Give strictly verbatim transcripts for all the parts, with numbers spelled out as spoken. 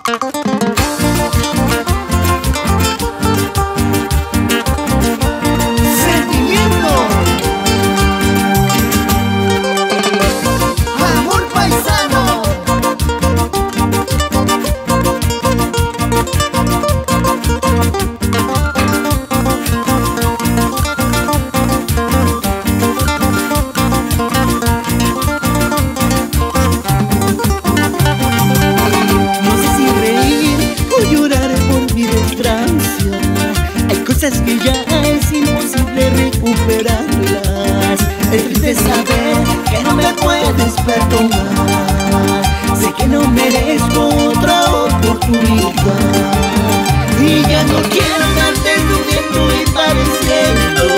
Cosas que ya es imposible recuperarlas. Es triste saber que no me puedes perdonar. Sé que no merezco otra oportunidad y ya no quiero darte sufriendo y padeciendo.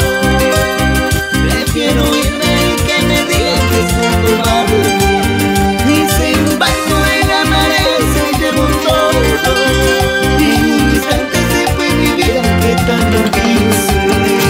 Prefiero irme y que me dejes a tomarme. Y sin embargo él amanece y llevo todo. En un instante se fue mi vida que tanto quise.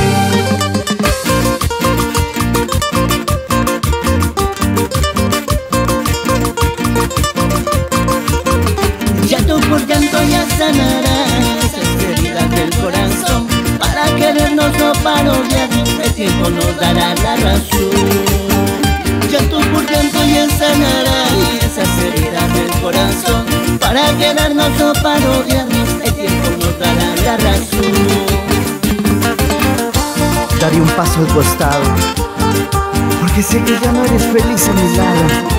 Llanto por llanto ya sanará esas heridas del corazón. Para querernos o para odiarnos, el tiempo nos dará la razón. Llanto por llanto ya sanará esas heridas del corazón. Para querernos o para odiarnos, el tiempo nos dará la razón. Daré un paso al costado, porque sé que ya no eres feliz a mi lado.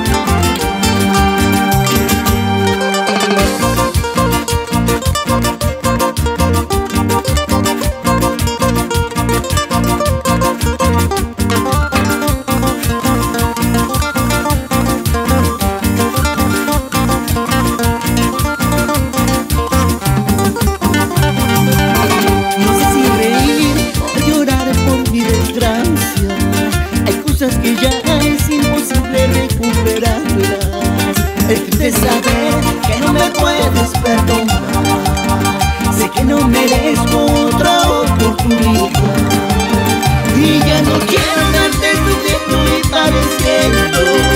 Que ya es imposible recuperarlas. Es triste saber que no me puedes perdonar. Sé que no merezco otra oportunidad y ya no quiero darte sufriendo y padeciendo.